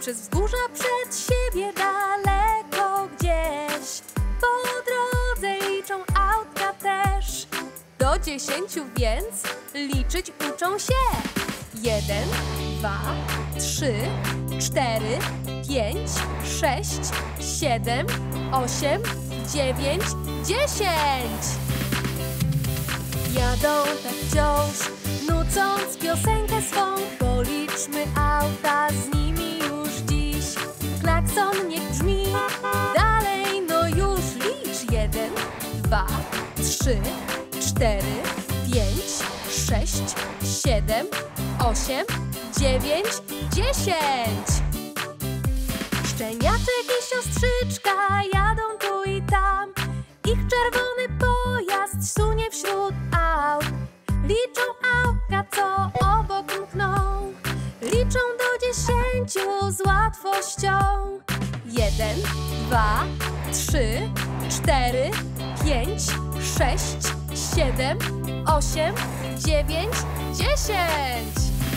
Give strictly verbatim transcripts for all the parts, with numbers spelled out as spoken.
przez wzgórza przed siebie daleko gdzieś. Po drodze liczą autka też. Do dziesięciu więc liczyć uczą się. Jeden, dwa, trzy, cztery, pięć, sześć, siedem, osiem, dziewięć, dziesięć. Jadą tak wciąż, nucąc piosenkę swą. Policzmy auta z nimi już dziś. Klakson niech brzmi, dalej no już licz. Jeden, dwa, trzy, cztery, pięć, sześć, siedem, osiem, dziewięć, dziesięć. Szczeniaczek i siostrzyczka jadą tu i tam. Ich czerwony pojazd sunie wśród aut. Liczą autka, co obok mkną. Liczą do dziesięciu z łatwością. Jeden, dwa, trzy, cztery, pięć, sześć, siedem, osiem, dziewięć, dziesięć.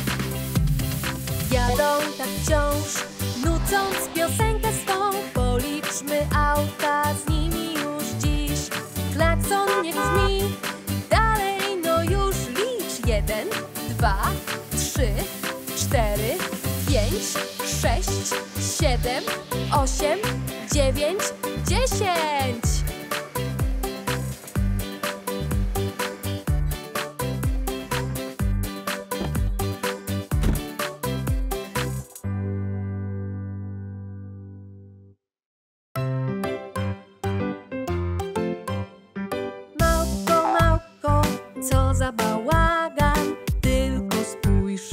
Jadą tak wciąż, nucąc piosenkę swą. Policzmy auta z nimi już dziś. Klakson niech brzmi, dalej no już licz. Jeden, dwa, trzy, cztery, pięć, sześć, siedem, osiem, dziewięć, dziesięć. Za bałagan, tylko spójrz.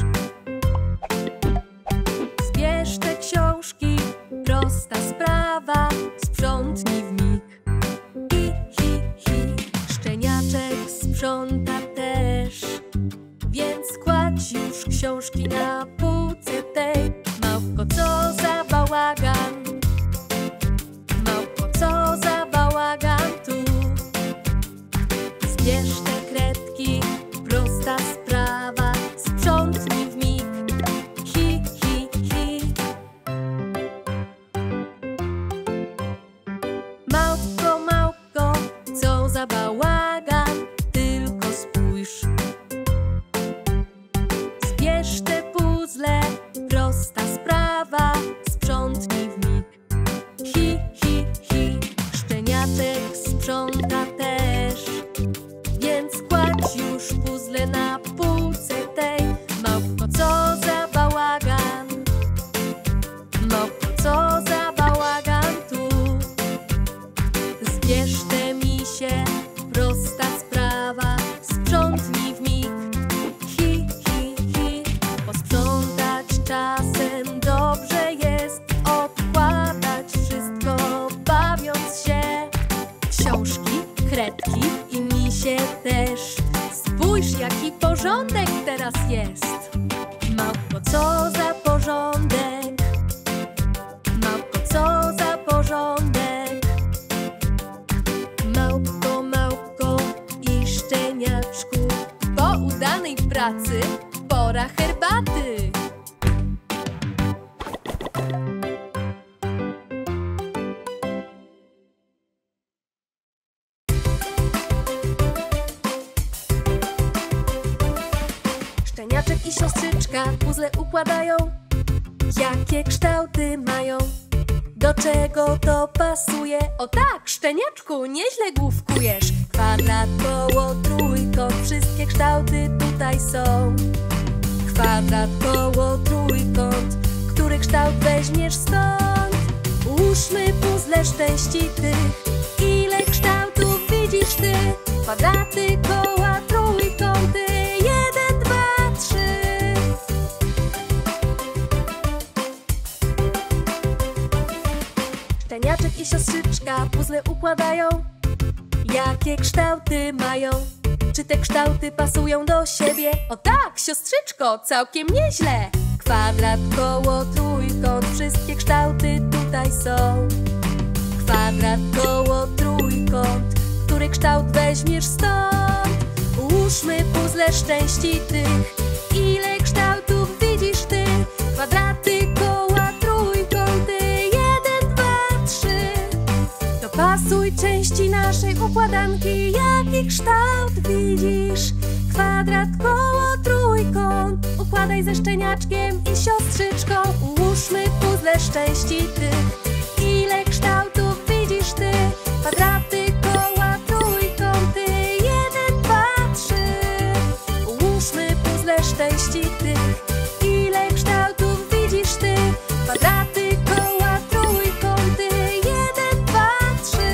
Zbierz te książki, prosta sprawa, sprzątnij w mig. Hi, hi, hi, szczeniaczek sprząta też, więc kładź już książki na półce tej. Małpko, co za bałagan, małpko, co za bałagan tu. Zbierz te prosta sprawa, sprzątnij w mig. Hi, hi, hi. Małpko, małpko, co za bałagan, tylko spójrz. Zbierz te puzzle, prosta sprawa, sprzątnij w mig. Hi, hi, hi. Szczeniaczek sprząta też, więc kładź już puzzle na półce tej. Małpko, co za bałagan, małpko, co za bałagan tu. Zbierz te misie, prosta sprawa, sprzątnij w mig. Hi, hi, hi. Posprzątać czasem dobrze jest, odkładać wszystko bawiąc się. Książki, kredki i misie też. Spójrz, jaki porządek teraz jest. Małpko, co za porządek, małpko, co za porządek. Małpko, małpko i szczeniaczku, po udanej pracy pora herbaty. Szczeniaczek i siostrzyczka puzzle układają. Jakie kształty mają? Do czego to pasuje? O tak, szczeniaczku, nieźle główkujesz. Kwadrat, koło, trójkąt, wszystkie kształty tutaj są. Kwadrat, koło, trójkąt, który kształt weźmiesz stąd? Ułóżmy puzzle szczęśliwych. Ile kształtów widzisz ty? Kwadraty, koła, trójkąty. Jeden, dwa, trzy. Szczeniaczek i siostrzyczka puzzle układają. Jakie kształty mają? Czy te kształty pasują do siebie? O tak, siostrzyczko, całkiem nieźle. Kwadrat, koło, trójkąt, wszystkie kształty tutaj są. Kwadrat, koło, trójkąt, który kształt weźmiesz stąd? Ułóżmy puzzle szczęśliwych. Ile kształtów widzisz ty? Kwadraty, koła, trójkąt. Dopasuj części naszej układanki. Jaki kształt widzisz? Kwadrat, koło, trójkąt. Układaj ze szczeniaczkiem i siostrzyczką. Ułóżmy puzzle części tych. Ile kształtów widzisz ty? Kwadraty, koła, trójkąty. Jeden, dwa, trzy. Ułóżmy puzzle części tych. Ile kształtów widzisz ty? Kwadraty, koła, trójkąty. Jeden, dwa, trzy.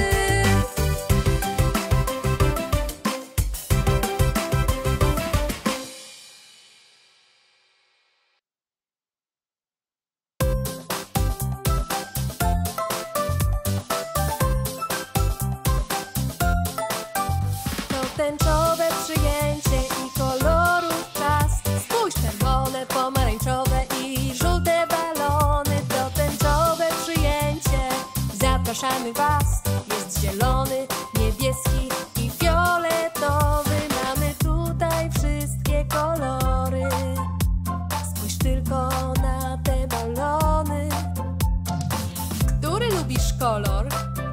To tęczowe przyjęcie i kolorów czas. Spójrz, czerwone, pomarańczowe i żółte balony. To tęczowe przyjęcie. Zapraszamy was. Jest zielony, niebieski i fioletowy. Mamy tutaj wszystkie kolory. Spójrz tylko na te balony. Który lubisz kolor?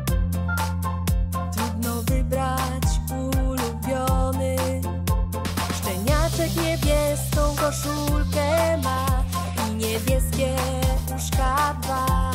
Trudno wybrać ulubiony. Szczeniaczek niebieską koszulkę ma i niebieskie uszka dwa.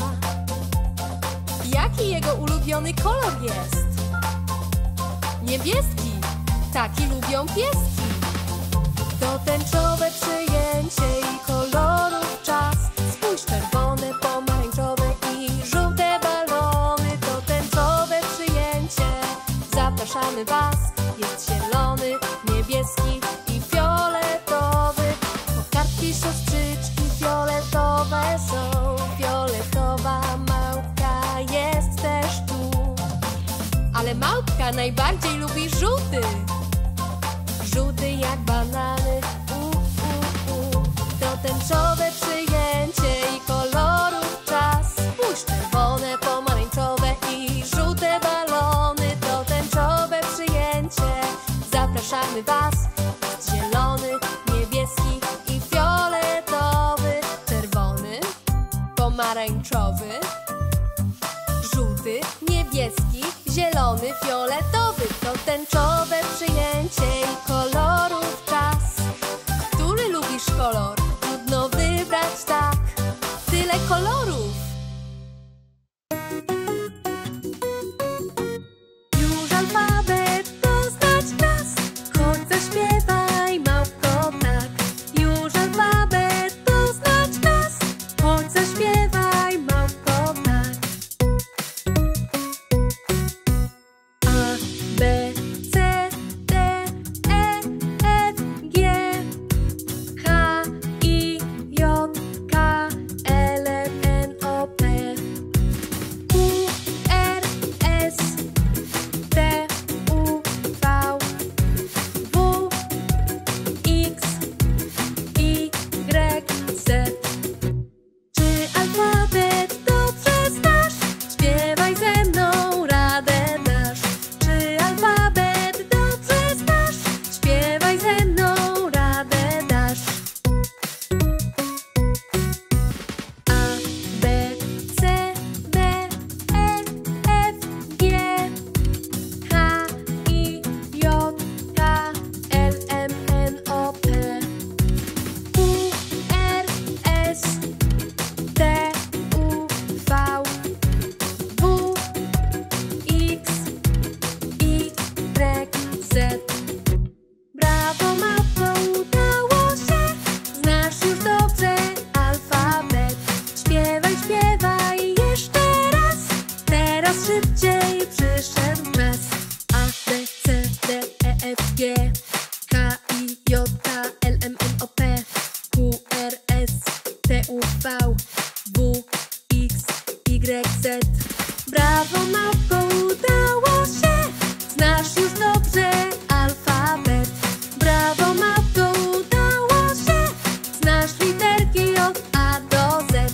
Jaki jego ulubiony kolor jest? Niebieski. Taki lubią pieski. To tęczowe przyjęcie i kolorów czas. Spójrz, czerwone, pomarańczowe i żółte balony. To tęczowe przyjęcie. Zapraszamy was. Jest zielony, niebieski i fioletowy. Bo kartki siostrzyczki fioletowe są. Fioletowa małpka jest też tu. Ale małpka najbardziej lubi żółty. Żółty jak banany. U, u, u. To tęczowe przyjęcie i kolorów czas. Spójrz, czerwone, pomarańczowe i żółte balony. To tęczowe przyjęcie. Zapraszamy was. Jest zielony, niebieski i fioletowy. Czerwony, pomarańczowy, żółty, niebieski, zielony, fioletowy. To tęczowe przyjęcie i kolorów czas. Który lubisz kolor? Trudno wybrać tak. Tyle kolorów. Już alfabet poznać nas. Chodź zaśpiewaj, małpko, tak. Już alfabet poznać nas. Chodź zaśpiewaj, małpko, tak. A, B, C, D, E, F, G, H, I, J, K, L, M, N, O, P, Q, R, S, T, U, V, W, X, Y, Z. Czy alfabet dobrze znasz? Śpiewaj ze mną, radę dasz. Czy alfabet dobrze znasz? Śpiewaj ze mną, radę dasz. A, B, C, D, E, F, G, H, I, J, K, L, M, N, O, P, Q, R, S, T, U, V, W, X, Y, Z. Brawo, małpko, udało się. Znasz już dobrze alfabet. Śpiewaj, śpiewaj jeszcze raz. Teraz szybciej przyszedł czas. A, B, C, D, E, F, G, H, I, J, K, L, M, N, O, P, Q, R, S, T, U, V, W, X, Y, Z. Brawo, małpko, udało się. Znasz już dobrze alfabet. Brawo, małpko, udało się. Znasz literki od A do Z.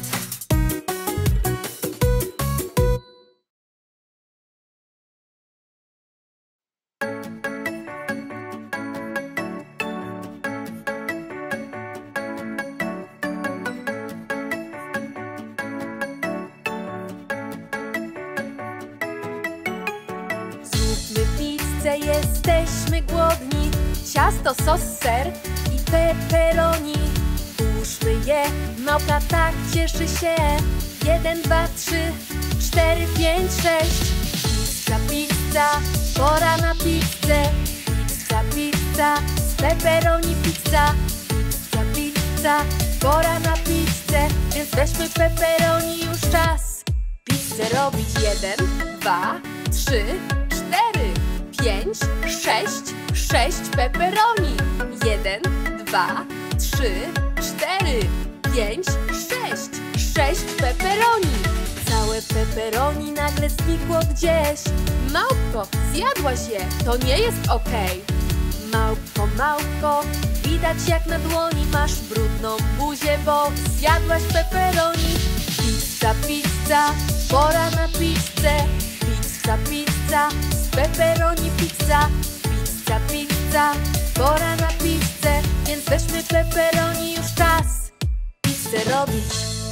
że jesteśmy głodni. Ciasto, sos, ser i pepperoni. Ułóżmy je, małpa tak cieszy się. Jeden, dwa, trzy, cztery, pięć, sześć. Pizza, pizza, pora na pizzę. Pizza, pizza, z pepperoni pizza. Pizza, pizza, pora na pizzę. Więc weźmy pepperoni, już czas pizzę robić. Jeden, dwa, trzy, cztery, pięć, sześć. Sześć pepperoni. Jeden, dwa, trzy, cztery, pięć, sześć. Sześć pepperoni. Całe pepperoni nagle znikło gdzieś. Małpko, zjadłaś je, to nie jest okej. Małpko, małpko, widać jak na dłoni masz brudną buzię, bo zjadłaś pepperoni. Pizza, pizza, pora na pizzę. Pizza, pizza, z pepperoni pizza. Pizza, pizza, pora na pizzę. Więc weźmy pepperoni, już czas pizzę robić.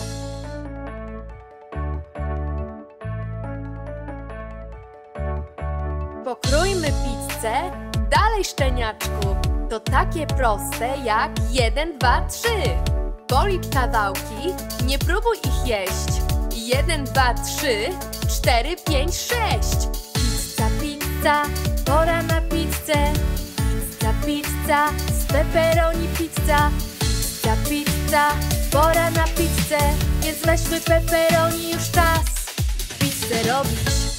Pokrójmy pizzę. Dalej, szczeniaczku. To takie proste jak jeden, dwa, trzy. Policz kawałki, nie próbuj ich jeść. Jeden, dwa, trzy, cztery, pięć, sześć. Pizza, pizza, pora na pizzę. Pizza, pizza, z pepperoni pizza. Pizza, pizza, pora na pizzę. Więc weźmy pepperoni, już czas pizzę robić.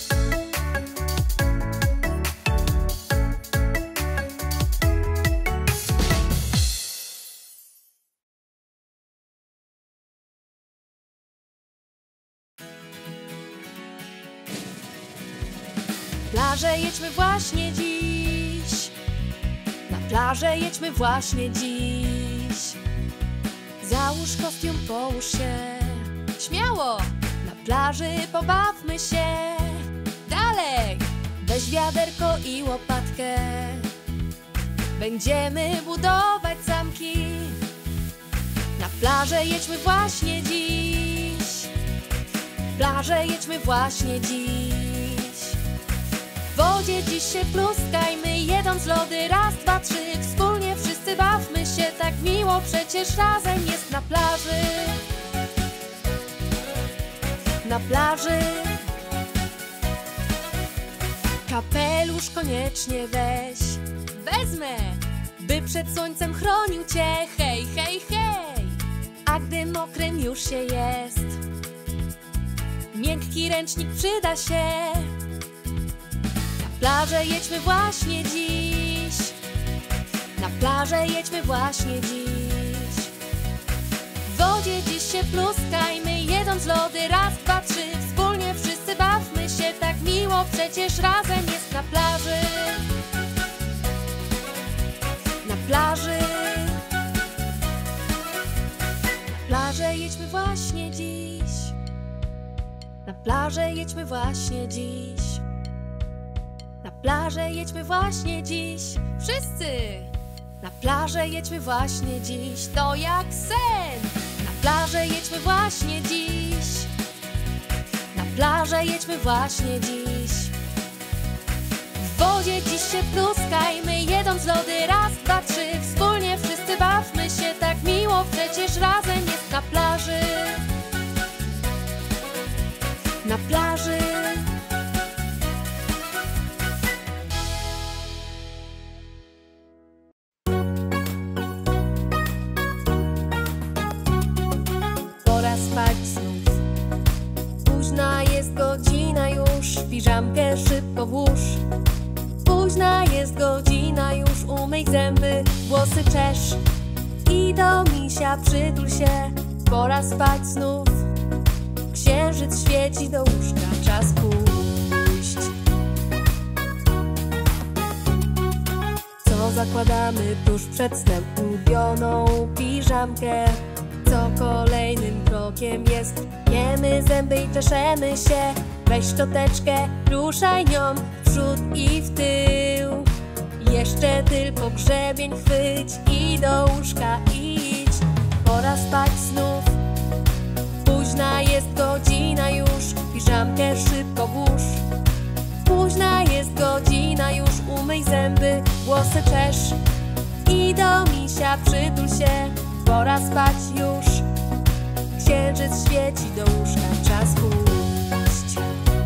Na plażę jedźmy właśnie dziś. Na plażę jedźmy właśnie dziś. Załóż kostium, połóż się. Śmiało! Na plaży pobawmy się. Dalej! Weź wiaderko i łopatkę. Będziemy budować zamki. Na plażę jedźmy właśnie dziś. Na plażę jedźmy właśnie dziś. W wodzie dziś się pluskajmy, jedąc lody. Raz, dwa, trzy, wspólnie wszyscy bawmy się. Tak miło przecież razem jest na plaży. Na plaży. Kapelusz koniecznie weź. Wezmę, by przed słońcem chronił cię. Hej, hej, hej. A gdy mokrym już się jest, miękki ręcznik przyda się. Na plażę jedźmy właśnie dziś. Na plażę jedźmy właśnie dziś. W wodzie dziś się pluskajmy, jedąc lody. Raz, dwa, trzy, wspólnie wszyscy bawmy się. Tak miło przecież razem jest na plaży. Na plaży. Na plażę jedźmy właśnie dziś. Na plażę jedźmy właśnie dziś. Na plażę jedźmy właśnie dziś. Wszyscy! Na plażę jedźmy właśnie dziś. To jak sen! Na plażę jedźmy właśnie dziś. Na plażę jedźmy właśnie dziś. W wodzie dziś się pluskajmy, jedąc lody. Raz, dwa, trzy, wspólnie wszyscy bawmy się. Tak miło przecież razem jest na plaży. Na plaży. Pora spać znów. Późna jest godzina już, piżamkę szybko włóż. Późna jest godzina już, umyj zęby, włosy czesz. I do misia przytul się, pora spać znów. Księżyc świeci do łóżka, czas pójść. Co zakładamy tuż przed snem? Ulubioną piżamkę. Co kolejnym krokiem jest? Myjemy zęby i czeszemy się. Weź szczoteczkę, ruszaj nią w przód i w tył. Jeszcze tylko grzebień chwyć i do łóżka idź. Pora spać znów. Późna jest godzina już, piżamkę szybko włóż. Późna jest godzina już, umyj włosy czesz i do misia przytul się. Pora spać już, księżyc świeci do łóżka, czas pójść.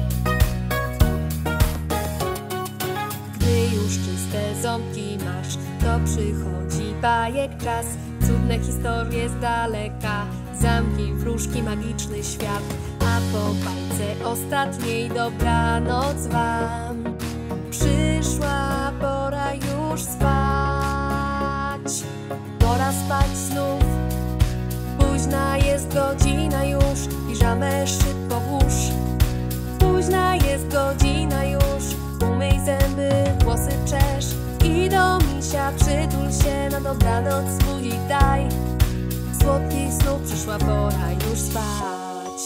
Gdy już czyste ząbki masz, to przychodzi bajek czas. Cudne historie z daleka, zamki, wróżki, magiczny świat. A po bajce ostatniej dobranoc wam. Przyszła pora już spać. Pora spać znów. Późna jest godzina już, piżamę szybko włóż. Późna jest godzina już, umyj zęby, włosy czesz i do misia przytul się. Na dobranoc budzik daj, słodkich snów przyszła pora już spać.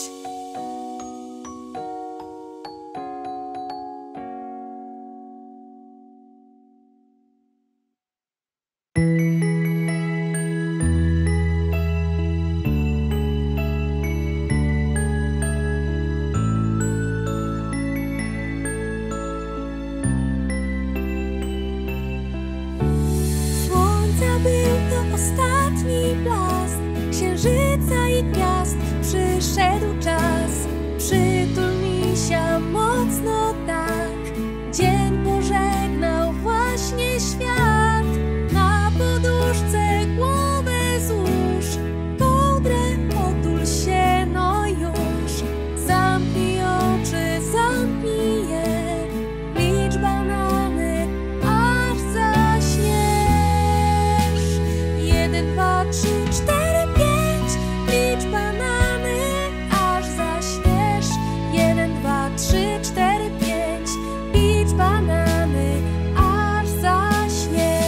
Ostatni blask księżyca i gwiazd. Przyszedł czas, przytul misia mocno tak. Dzień pożegnał właśnie świat. Na poduszce głowę złóż, kołdrę otul się, no już. Zamknij oczy, zamknij je, licz banany, aż zaśnie. Jeden, dwa, trzy, cztery, pięć. Licz banany, aż zaśniesz. Jeden, dwa, trzy, cztery, pięć. Licz banany, aż zaśniesz.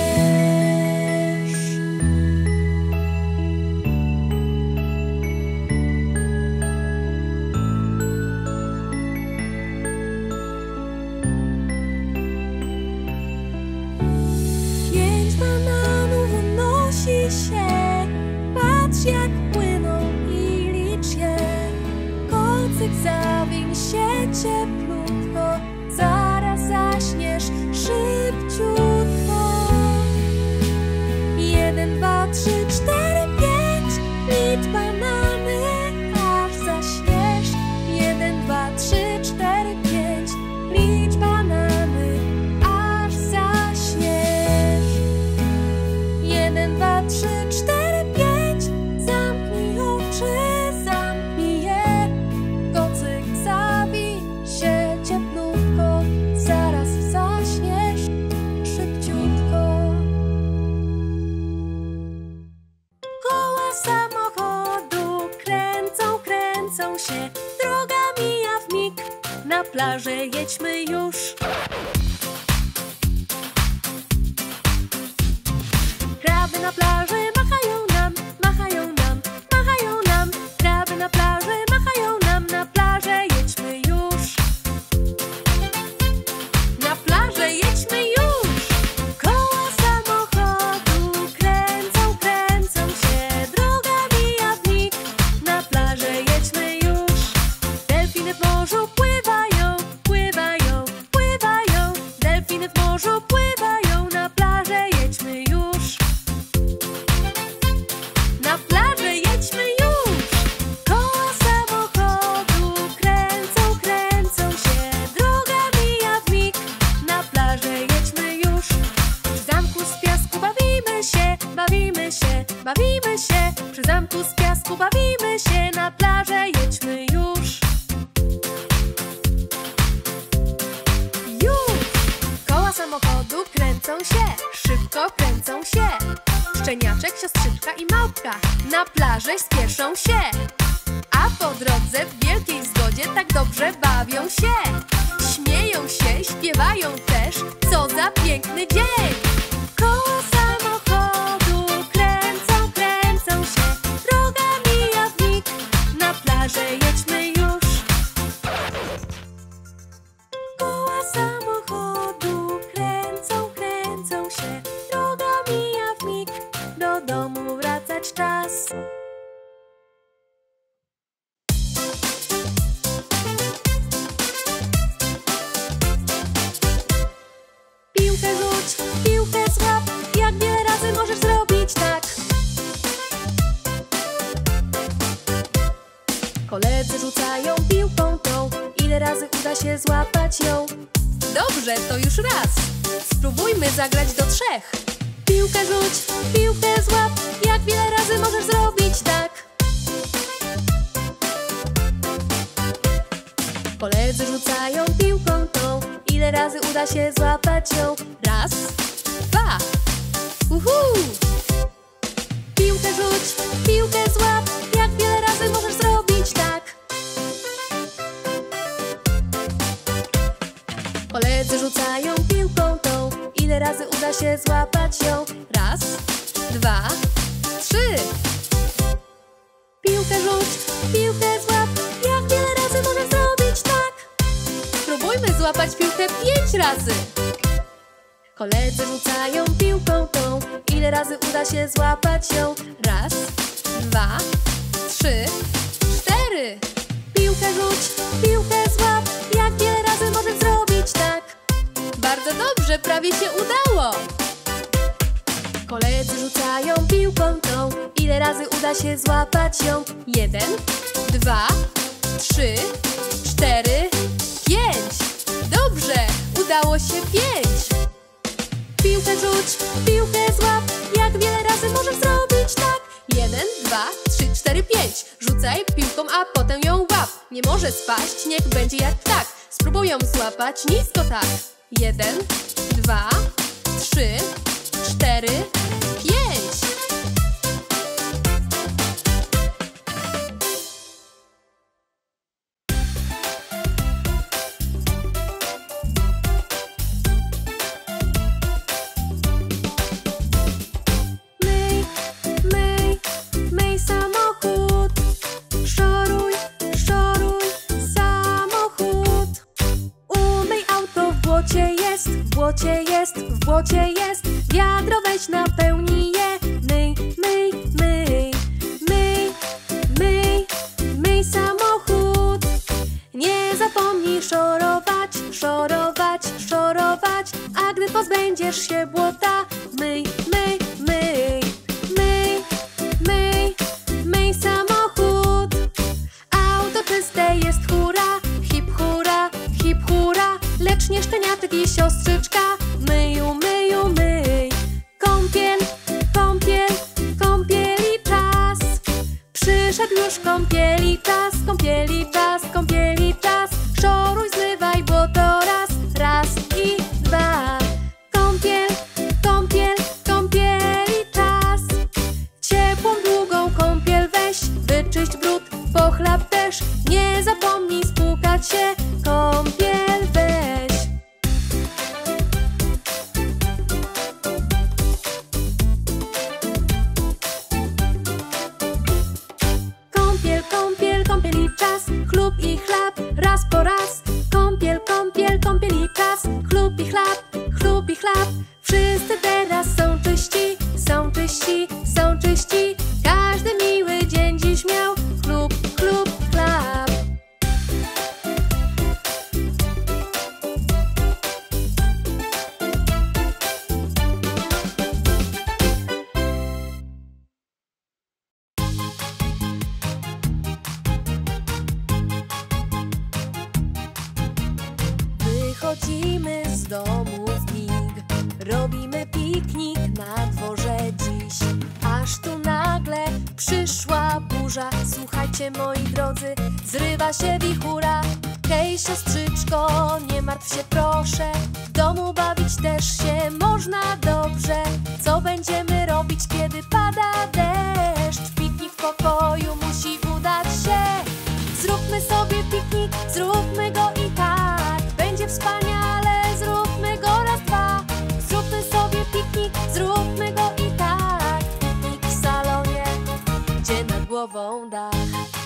Pięć bananów unosi się. Patrz jak płyną i licz je. Kocyk zawiń się cieplutko, zaraz zaśniesz szybciutko. Jeden, dwa, trzy, cztery, pięć. Licz banany, aż zaśniesz. Jeden, dwa, trzy, cztery, pięć. Licz banany, aż zaśniesz. Jeden, dwa, trzy, cztery, pięć. Zamknij oczy, zamknij je. Kocyk zawiń się cieplutko, zaraz zaśniesz szybciutko. Koła samochodu kręcą, kręcą się. Droga mija w mig, na plażę jedźmy już. Kraby na plaży machają nam, machają nam, machają nam. Kraby na plaży machają nam, na plażę jedźmy już. Na plażę jedźmy już. Koła samochodu kręcą, kręcą się. Droga mija w mig, na plażę jedźmy już. Delfiny w morzu pływają, pływają, pływają. Delfiny w morzu pływają, na plażę jedźmy już. Na plażę jedźmy już. Koła samochodu kręcą, kręcą się. Droga mija w mig, na plażę jedźmy już. Przy zamku z piasku bawimy się, bawimy się, bawimy się. Przy zamku z piasku bawimy się, na plażę jedźmy już. Już! Koła samochodu kręcą się, szybko kręcą się. Szczeniaczek, siostrzyczka i małpka na plażę spieszą się. A po drodze w wielkiej zgodzie tak dobrze bawią się. Śmieją się, śpiewają też, co za piękny dzień. Koła samochodu kręcą, kręcą się. Droga mija w mig, na plażę jedźmy już. Koła samochodu kręcą, kręcą się. Droga mija w mig, do domu wracać czas. Piłkę rzuć, piłkę uda się złapać ją. Dobrze, to już raz. Spróbujmy zagrać do trzech. Piłkę rzuć, piłkę złap. Jak wiele razy możesz zrobić tak? Koledzy rzucają piłką tą. Ile razy uda się złapać ją? Raz, dwa. Uhu! Piłkę rzuć, piłkę złap. Jak wiele razy możesz zrobić tak? Koledzy rzucają piłką tą. Ile razy uda się złapać ją? Raz, dwa, trzy. Piłkę rzuć, piłkę złap. Jak wiele razy możesz zrobić tak? Spróbujmy złapać piłkę pięć razy. Koledzy rzucają piłką tą. Ile razy uda się złapać ją? Raz, dwa, trzy, cztery. Piłkę rzuć, piłkę złap. Jak wiele razy możesz zrobić tak? Bardzo dobrze, prawie się udało. Koledzy rzucają piłką tą. Ile razy uda się złapać ją? Jeden, dwa, trzy, cztery, pięć. Dobrze, udało się pięć. Piłkę rzuć, piłkę złap. Jak wiele razy możesz zrobić tak? Jeden, dwa, trzy, cztery, pięć. Rzucaj piłką, a potem ją łap. Nie może spaść, niech będzie jak ptak. Spróbuj ją złapać nisko tak. Jeden, dwa, trzy, cztery, pięć. Myj, myj, myj samochód. Szoruj, szoruj samochód. Umyj auto, w błocie jest, w błocie jest, w błocie jest. Wiadro weź, napełnij je. Myj, myj, myj, myj, myj, myj samochód. Nie zapomnij szorować, szorować, szorować. A gdy pozbędziesz się błota, myj, myj, myj, myj, myj, myj samochód. Auto czyste jest, hura, hip hura, hip hura. Lecz nie szczeniaczek i siostrzyczka. Myju, myju, myj. Kąpiel, kąpiel, kąpieli czas. Przyszedł już kąpieli czas, kąpieli czas, kąpieli czas. Szoruj, zmywaj błoto raz, raz i dwa. Kąpiel, kąpiel, kąpieli czas. Ciepłą, długą kąpiel weź. Wyczyść brud, pochlap też. Nie zapomnij spłukać się. Kąpiel weź. Kąpiel, kąpiel, kąpieli czas. Chlub i chlap, raz po raz. Kąpiel, kąpiel, kąpieli czas. Chlub i chlap, chlub i chlap. Wszyscy teraz są czyści, są czyści, są czyści. Każdy miły dzień dziś miał. Chlub, chlub, chlap. Wychodzimy z domu w mig. Robimy piknik na dworze dziś. Aż tu nagle przyszła burza. Słuchajcie, moi drodzy, zrywa się wichura. Hej, siostrzyczko, nie martw się proszę. W domu bawić też się można dobrze. Co będziemy robić, kiedy pada deszcz? Piknik w pokoju musi udać się. Zróbmy sobie piknik, zróbmy go i tak. Będzie wspaniale, zróbmy go raz, dwa. Zróbmy sobie piknik, zróbmy go i tak. Piknik w salonie, gdzie nad głową dach.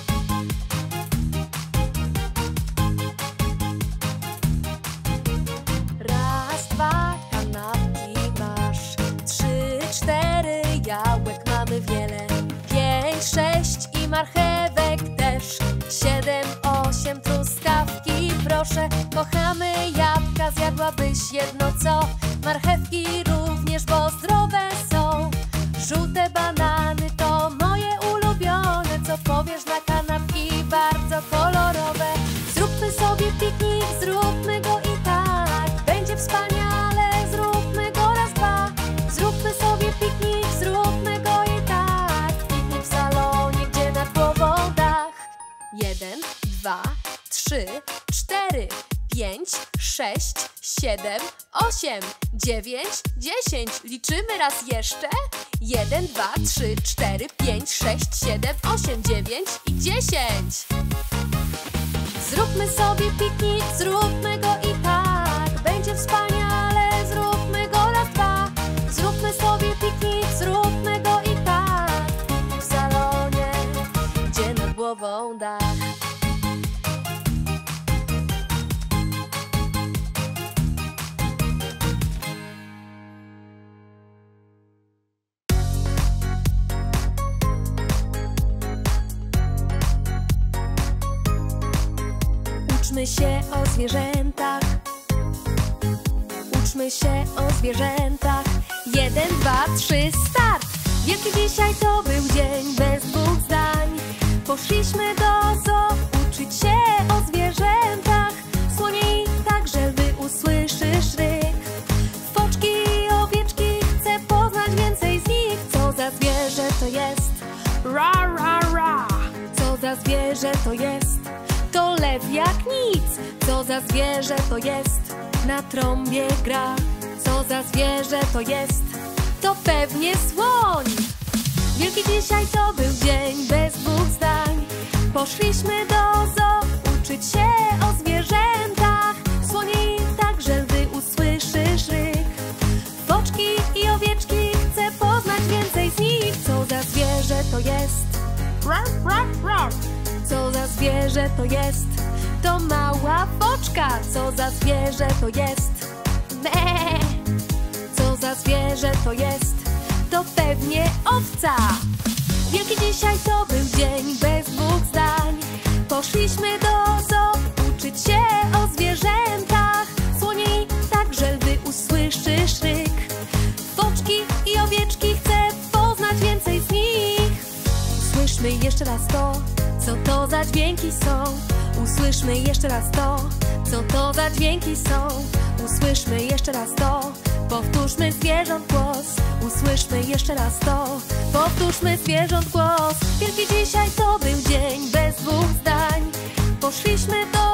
Raz, dwa, kanapki masz. Trzy, cztery, jabłek mamy wiele. Pięć, sześć i marchewek też. Siedem, osiem, truskawki proszę. Kochamy jabłka, zjadłabyś jedno co? Marchewki również, bo zdrowe są. Żółte banany to moje ulubione. Co powiesz na kanapki bardzo kolorowe? Zróbmy sobie piknik, sześć, siedem, osiem, dziewięć, dziesięć. Liczymy raz jeszcze. jeden, dwa, trzy, cztery, pięć, sześć, siedem, osiem, dziewięć i dziesięć. Zróbmy sobie piknik, zróbmy go i tak. Będzie wspaniale, zróbmy go raz, dwa. Zróbmy sobie piknik, zróbmy go i tak. W salonie, gdzie nad głową dach. Uczmy się o zwierzętach. Uczmy się o zwierzętach. Jeden, dwa, trzy, start! Wielki dzisiaj to był dzień bez dwóch zdań. Poszliśmy do zoo uczyć się o zwierzętach. Słonie i także lwy usłyszysz ryk. Foczki i owieczki, chcę poznać więcej z nich. Co za zwierzę to jest? Ra, ra, ra! Co za zwierzę to jest? To lew jak nic. Co za zwierzę to jest? Na trąbie gra. Co za zwierzę to jest? To pewnie słoń. Wielki dzisiaj to był dzień bez dwóch zdań. Poszliśmy do zoo uczyć się o zwierzętach. Słonie i także lwy usłyszysz ryk. Foczki i owieczki, chcę poznać więcej z nich. Co za zwierzę to jest? Ruff, ruff, ruff. Co za zwierzę to jest? To mała foczka. Co za zwierzę to jest? Me. Co za zwierzę to jest? To pewnie owca. Wielki dzisiaj to był dzień bez dwóch zdań. Poszliśmy do zoo uczyć się o zwierzętach. Słonie i także lwy usłyszysz ryk. Foczki i owieczki, chcę poznać więcej z nich. Usłyszmy jeszcze raz to, co to za dźwięki są. Usłyszmy jeszcze raz to, co to za dźwięki są. Usłyszmy jeszcze raz to, powtórzmy zwierząt głos. Usłyszmy jeszcze raz to, powtórzmy zwierząt głos. Wielki dzisiaj to był dzień bez dwóch zdań. Poszliśmy do